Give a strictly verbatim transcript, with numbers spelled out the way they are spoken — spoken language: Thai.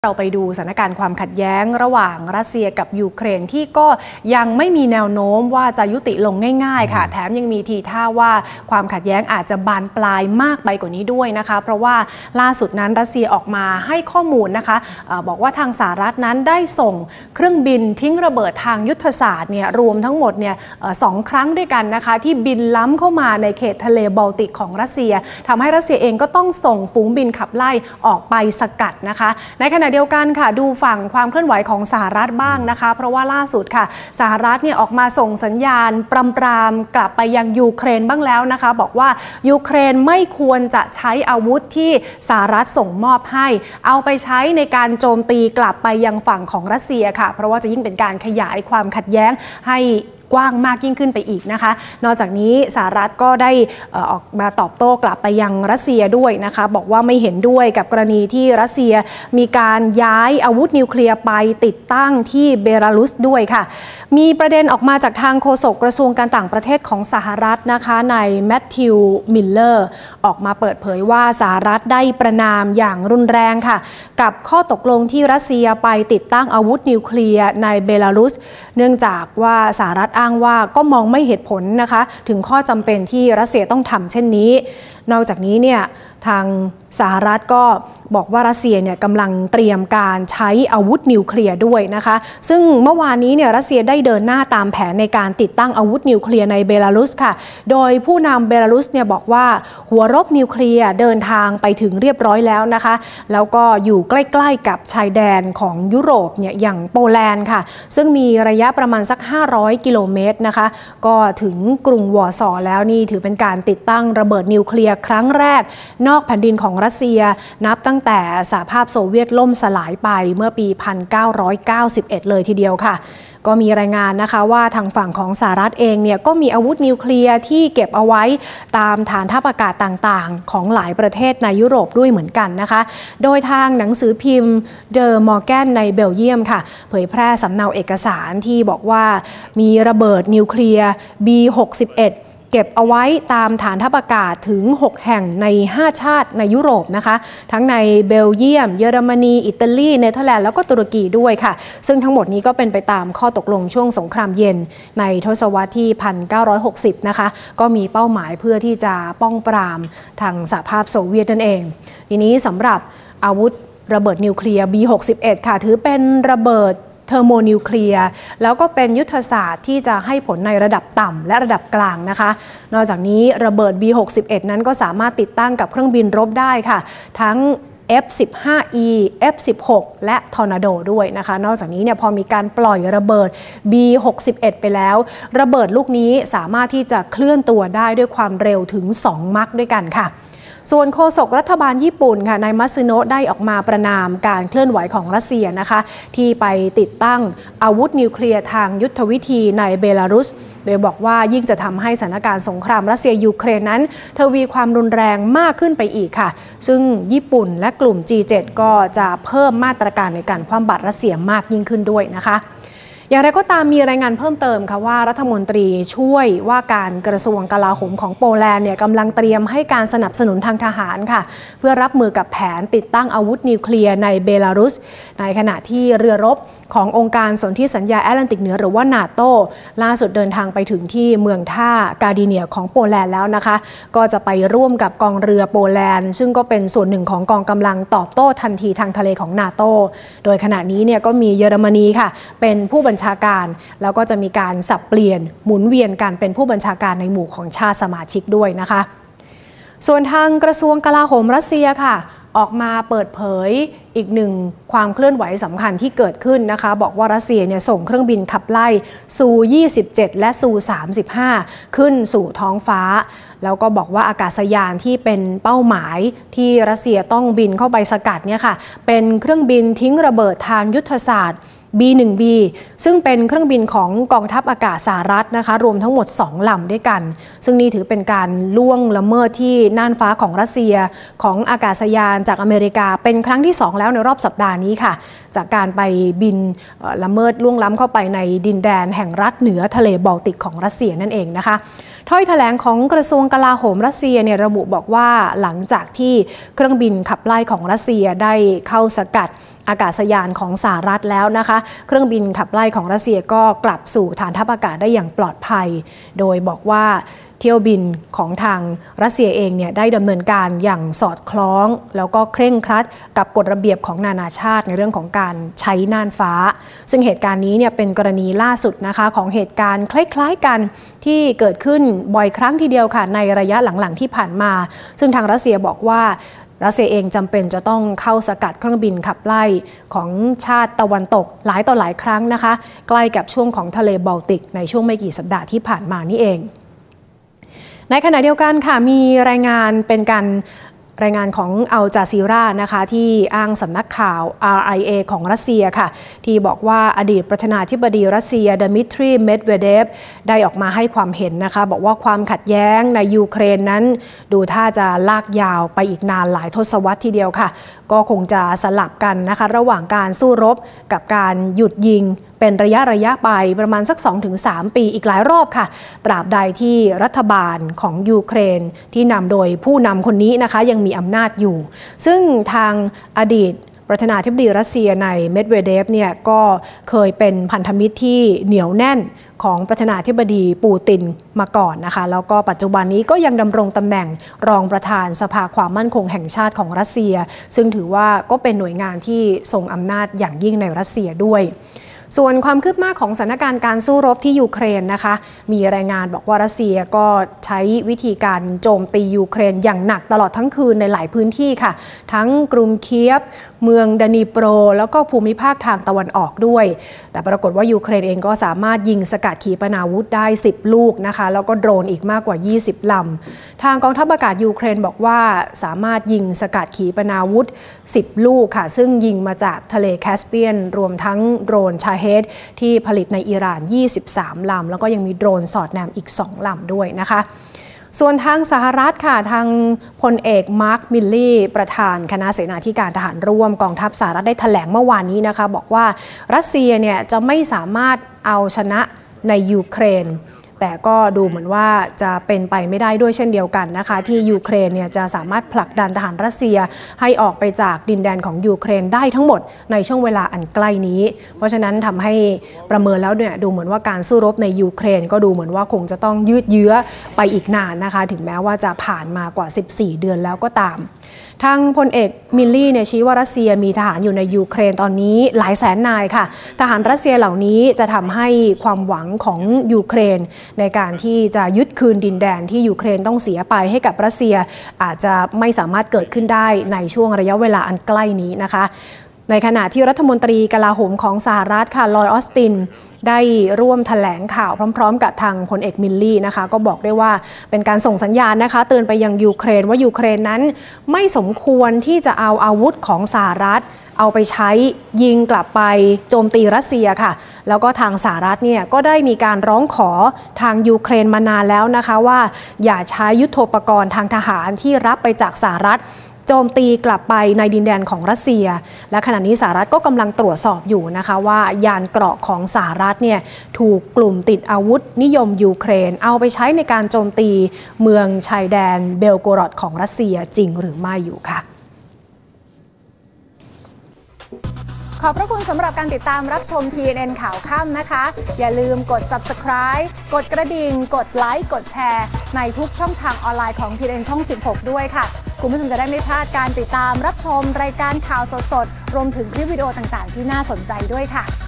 เราไปดูสถานการณ์ความขัดแย้งระหว่างรัสเซียกับยูเครนที่ก็ยังไม่มีแนวโน้มว่าจะยุติลงง่ายๆค่ะแถมยังมีทีท่าว่าความขัดแย้งอาจจะบานปลายมากไปกว่านี้ด้วยนะคะเพราะว่าล่าสุดนั้นรัสเซียออกมาให้ข้อมูลนะคะบอกว่าทางสหรัฐนั้นได้ส่งเครื่องบินทิ้งระเบิดทางยุทธศาสตร์เนี่ยรวมทั้งหมดเนี่ยสองครั้งด้วยกันนะคะที่บินล้ำเข้ามาในเขตทะเลบอลติกของรัสเซียทำให้รัสเซียเองก็ต้องส่งฝูงบินขับไล่ออกไปสกัดนะคะในขณะเดียวกันค่ะดูฝั่งความเคลื่อนไหวของสหรัฐบ้างนะคะเพราะว่าล่าสุดค่ะสหรัฐเนี่ยออกมาส่งสัญญาณปรำปรามกลับไปยังยูเครนบ้างแล้วนะคะบอกว่ายูเครนไม่ควรจะใช้อาวุธที่สหรัฐส่งมอบให้เอาไปใช้ในการโจมตีกลับไปยังฝั่งของรัสเซียค่ะเพราะว่าจะยิ่งเป็นการขยายความขัดแย้งให้กว้างมากยิ่งขึ้นไปอีกนะคะนอกจากนี้สหรัฐก็ได้ออกมาตอบโต้กลับไปยังรัสเซียด้วยนะคะบอกว่าไม่เห็นด้วยกับกรณีที่รัสเซียมีการย้ายอาวุธนิวเคลียร์ไปติดตั้งที่เบลารุสด้วยค่ะมีประเด็นออกมาจากทางโฆษกกระทรวงการต่างประเทศของสหรัฐนะคะนายแมทธิวมิลเลอร์ออกมาเปิดเผยว่าสหรัฐได้ประณามอย่างรุนแรงค่ะกับข้อตกลงที่รัสเซียไปติดตั้งอาวุธนิวเคลียร์ในเบลารุสเนื่องจากว่าสหรัฐอ้างว่าก็มองไม่เหตุผลนะคะถึงข้อจำเป็นที่รัสเซียต้องทำเช่นนี้นอกจากนี้เนี่ยทางสหรัฐก็บอกว่ารัสเซียเนี่ยกำลังเตรียมการใช้อาวุธนิวเคลียร์ด้วยนะคะซึ่งเมื่อวานนี้เนี่ยรัสเซียได้เดินหน้าตามแผนในการติดตั้งอาวุธนิวเคลียร์ในเบลารุสค่ะโดยผู้นำเบลารุสเนี่ยบอกว่าหัวรบนิวเคลียร์เดินทางไปถึงเรียบร้อยแล้วนะคะแล้วก็อยู่ใกล้ๆกับชายแดนของยุโรปเนี่ยอย่างโปแลนด์ค่ะซึ่งมีระยะประมาณสักห้าร้อยกิโลเมตรนะคะก็ถึงกรุงวอร์ซอแล้วนี่ถือเป็นการติดตั้งระเบิดนิวเคลียร์ครั้งแรกนอกแผ่นดินของรัสเซียนับตั้งแต่สหภาพโซเวียตล่มสลายไปเมื่อปี หนึ่งพันเก้าร้อยเก้าสิบเอ็ด เลยทีเดียวค่ะก็มีรายงานนะคะว่าทางฝั่งของสหรัฐเองเนี่ยก็มีอาวุธนิวเคลียร์ที่เก็บเอาไว้ตามฐานทัพอากาศต่างๆของหลายประเทศในยุโรปด้วยเหมือนกันนะคะโดยทางหนังสือพิมพ์เดอมอร์แกนในเบลเยียมค่ะเผยแพร่สำเนาเอกสารที่บอกว่ามีระเบิดนิวเคลียร์ บี หกสิบเอ็ดเก็บเอาไว้ตามฐานทัพอากาศถึงหกแห่งในห้าชาติในยุโรปนะคะทั้งในเบลเยียมเยอรมนีอิตาลีเนเธอร์แลนด์แล้วก็ตุรกีด้วยค่ะซึ่งทั้งหมดนี้ก็เป็นไปตามข้อตกลงช่วงสงครามเย็นในทศวรรษที่ หนึ่งพันเก้าร้อยหกสิบ นะคะก็มีเป้าหมายเพื่อที่จะป้องปรามทางสหภาพโซเวียตนั่นเองทีนี้สำหรับอาวุธระเบิดนิวเคลียร์ บี หกสิบเอ็ด ค่ะถือเป็นระเบิดเทอร์โมนิวเคลียร์แล้วก็เป็นยุทธศาสตร์ที่จะให้ผลในระดับต่ำและระดับกลางนะคะนอกจากนี้ระเบิด บี หกสิบเอ็ด นั้นก็สามารถติดตั้งกับเครื่องบินรบได้ค่ะทั้ง เอฟ สิบห้า อี เอฟ สิบหก และทอร์นาโดด้วยนะคะนอกจากนี้เนี่ยพอมีการปล่อยระเบิด บี หกสิบเอ็ด ไปแล้วระเบิดลูกนี้สามารถที่จะเคลื่อนตัวได้ด้วยความเร็วถึงสองมัคด้วยกันค่ะส่วนโฆษกรัฐบาลญี่ปุ่นค่ะนายมัตสึโนะได้ออกมาประณามการเคลื่อนไหวของรัสเซียนะคะที่ไปติดตั้งอาวุธนิวเคลียร์ทางยุทธวิธีในเบลารุสโดยบอกว่ายิ่งจะทำให้สถานการณ์สงครามรัสเซียยูเครนนั้นทวีความรุนแรงมากขึ้นไปอีกค่ะซึ่งญี่ปุ่นและกลุ่ม จี เจ็ด ก็จะเพิ่มมาตรการในการคว่ำบาตรรัสเซียมากยิ่งขึ้นด้วยนะคะอย่างไรก็ตามมีรายงานเพิ่มเติมค่ะว่ารัฐมนตรีช่วยว่าการกระทรวงกลาโหมของโปแลนด์เนี่ยกำลังเตรียมให้การสนับสนุนทางทหารค่ะเพื่อรับมือกับแผนติดตั้งอาวุธนิวเคลียร์ในเบลารุสในขณะที่เรือรบขององค์การสนธิสัญญาแอตแลนติกเหนือหรือว่านาโต้ล่าสุดเดินทางไปถึงที่เมืองท่ากาดิเนียของโปแลนด์แล้วนะคะก็จะไปร่วมกับกองเรือโปแลนด์ซึ่งก็เป็นส่วนหนึ่งของกองกำลังตอบโต้ทันทีทางทะเลของนาโต้โดยขณะนี้เนี่ยก็มีเยอรมนีค่ะเป็นผู้บัญชาการแล้วก็จะมีการสับเปลี่ยนหมุนเวียนกันเป็นผู้บัญชาการในหมู่ของชาติสมาชิกด้วยนะคะส่วนทางกระทรวงกลาโหมรัสเซียค่ะออกมาเปิดเผยอีกหนึ่งความเคลื่อนไหวสำคัญที่เกิดขึ้นนะคะบอกว่ารัสเซียเนี่ยส่งเครื่องบินขับไล่ซู ยี่สิบเจ็ด และซู สามสิบห้า ขึ้นสู่ท้องฟ้าแล้วก็บอกว่าอากาศยานที่เป็นเป้าหมายที่รัสเซียต้องบินเข้าไปสกัดเนี่ยค่ะเป็นเครื่องบินทิ้งระเบิดทางยุทธศาสตร์ บี หนึ่ง บี ซึ่งเป็นเครื่องบินของกองทัพอากาศสหรัฐนะคะรวมทั้งหมดสองลำด้วยกันซึ่งนี่ถือเป็นการล่วงละเมิดที่น่านฟ้าของรัสเซียของอากาศยานจากอเมริกาเป็นครั้งที่สองแล้วในรอบสัปดาห์นี้ค่ะจากการไปบินละเมิดล่วงล้ำเข้าไปในดินแดนแห่งรัฐเหนือทะเลบอลติกของรัสเซียนั่นเองนะคะ ถ้อยแถลงของกระทรวงกลาโหมรัสเซียเนี่ยระบุบอกว่าหลังจากที่เครื่องบินขับไล่ของรัสเซียได้เข้าสกัดอากาศยานของสหรัฐแล้วนะคะเครื่องบินขับไล่ของรัสเซียก็กลับสู่ฐานทัพอากาศได้อย่างปลอดภัยโดยบอกว่าเที่ยวบินของทางรัสเซียเองเนี่ยได้ดำเนินการอย่างสอดคล้องแล้วก็เคร่งครัดกับกฎระเบียบของนานาชาติในเรื่องของการใช้น่านฟ้าซึ่งเหตุการณ์นี้เนี่ยเป็นกรณีล่าสุดนะคะของเหตุการณ์คล้ายๆกันที่เกิดขึ้นบ่อยครั้งทีเดียวค่ะในระยะหลังๆที่ผ่านมาซึ่งทางรัสเซียบอกว่ารัสเซียเองจำเป็นจะต้องเข้าสกัดเครื่องบินขับไล่ของชาติตะวันตกหลายต่อหลายครั้งนะคะใกล้กับช่วงของทะเลบอลติกในช่วงไม่กี่สัปดาห์ที่ผ่านมานี่เองในขณะเดียวกันค่ะมีรายงานเป็นการรายงานของอัลจาซีรานะคะที่อ้างสำนักข่าว อาร์ ไอ เอ ของรัสเซียค่ะที่บอกว่าอดีตประธานาธิบดีรัสเซียดมิทรีเมดเวเดฟได้ออกมาให้ความเห็นนะคะบอกว่าความขัดแย้งในยูเครนนั้นดูท่าจะลากยาวไปอีกนานหลายทศวรรษทีเดียวค่ะก็คงจะสลับกันนะคะระหว่างการสู้รบกับการหยุดยิงเป็นระยะระยะไปประมาณสัก สองถึงสาม ปีอีกหลายรอบค่ะตราบใดที่รัฐบาลของยูเครนที่นำโดยผู้นำคนนี้นะคะยังมีอำนาจอยู่ซึ่งทางอดีตประธานาธิบดีรัสเซียในเมดเวเดฟเนี่ยก็เคยเป็นพันธมิตรที่เหนียวแน่นของประธานาธิบดีปูตินมาก่อนนะคะแล้วก็ปัจจุบันนี้ก็ยังดำรงตำแหน่งรองประธานสภาความมั่นคงแห่งชาติของรัสเซียซึ่งถือว่าก็เป็นหน่วยงานที่ทรงอำนาจอย่างยิ่งในรัสเซียด้วยส่วนความคืบหน้าของสถานการณ์การสู้รบที่ยูเครนนะคะมีรายงานบอกว่ารัสเซียก็ใช้วิธีการโจมตียูเครนอย่างหนักตลอดทั้งคืนในหลายพื้นที่ค่ะทั้งกรุงเคียฟเมืองดานิโปรแล้วก็ภูมิภาคทางตะวันออกด้วยแต่ปรากฏว่ายูเครนเองก็สามารถยิงสกัดขีปนาวุธได้สิบลูกนะคะแล้วก็โดรนอีกมากกว่ายี่สิบลำทางกองทัพอากาศยูเครนบอกว่าสามารถยิงสกัดขีปนาวุธสิบลูกค่ะซึ่งยิงมาจากทะเลแคสเปียนรวมทั้งโดรนชาเฮดที่ผลิตในอิหร่านยี่สิบสามลำแล้วก็ยังมีโดรนสอดแนมอีกสองลำด้วยนะคะส่วนทางสหรัฐค่ะทางพลเอกมาร์คมิลลี่ประธานคณะเสนาธิการทหารร่วมกองทัพสหรัฐได้แถลงเมื่อวานนี้นะคะบอกว่ารัสเซียเนี่ยจะไม่สามารถเอาชนะในยูเครนแต่ก็ดูเหมือนว่าจะเป็นไปไม่ได้ด้วยเช่นเดียวกันนะคะที่ยูเครนเนี่ยจะสามารถผลักดันทหารรัสเซียให้ออกไปจากดินแดนของยูเครนได้ทั้งหมดในช่วงเวลาอันใกล้นี้เพราะฉะนั้นทำให้ประเมินแล้วเนี่ยดูเหมือนว่าการสู้รบในยูเครนก็ดูเหมือนว่าคงจะต้องยืดเยื้อไปอีกนานนะคะถึงแม้ว่าจะผ่านมากว่าสิบสี่เดือนแล้วก็ตามทางพลเอกมิลลี่เนี่ยชี้ว่ารัสเซียมีทหารอยู่ในยูเครนตอนนี้หลายแสนนายค่ะทหารรัสเซียเหล่านี้จะทำให้ความหวังของยูเครนในการที่จะยึดคืนดินแดนที่ยูเครนต้องเสียไปให้กับรัสเซียอาจจะไม่สามารถเกิดขึ้นได้ในช่วงระยะเวลาอันใกล้นี้นะคะในขณะที่รัฐมนตรีกลาโหมของสหรัฐค่ะลอยด์ออสตินได้ร่วมแถลงข่าวพร้อมๆกับทางพลเอกมิลลี่นะคะก็บอกได้ว่าเป็นการส่งสัญญาณนะคะเตือนไปยังยูเครนว่ายูเครนนั้นไม่สมควรที่จะเอาอาวุธของสหรัฐเอาไปใช้ยิงกลับไปโจมตีรัสเซียค่ะแล้วก็ทางสหรัฐเนี่ยก็ได้มีการร้องขอทางยูเครนมานานแล้วนะคะว่าอย่าใช้ยุทโธปกรณ์ทางทหารที่รับไปจากสหรัฐโจมตีกลับไปในดินแดนของรัสเซียและขณะนี้สหรัฐก็กำลังตรวจสอบอยู่นะคะว่ายานเกราะของสหรัฐเนี่ยถูกกลุ่มติดอาวุธนิยมยูเครนเอาไปใช้ในการโจมตีเมืองชายแดนเบลโกรดของรัสเซียจริงหรือไม่อยู่ค่ะขอบพระคุณสำหรับการติดตามรับชม ที เอ็น เอ็น ข่าวค่ำนะคะอย่าลืมกด ซับสไครบ์ กดกระดิ่งกดไลค์กดแชร์ในทุกช่องทางออนไลน์ของ ที เอ็น เอ็น ช่องสิบหกด้วยค่ะคุณผู้ชมจะได้ไม่พลาดการติดตามรับชมรายการข่าวสดๆรวมถึงคลิปวิดีโอต่างๆที่น่าสนใจด้วยค่ะ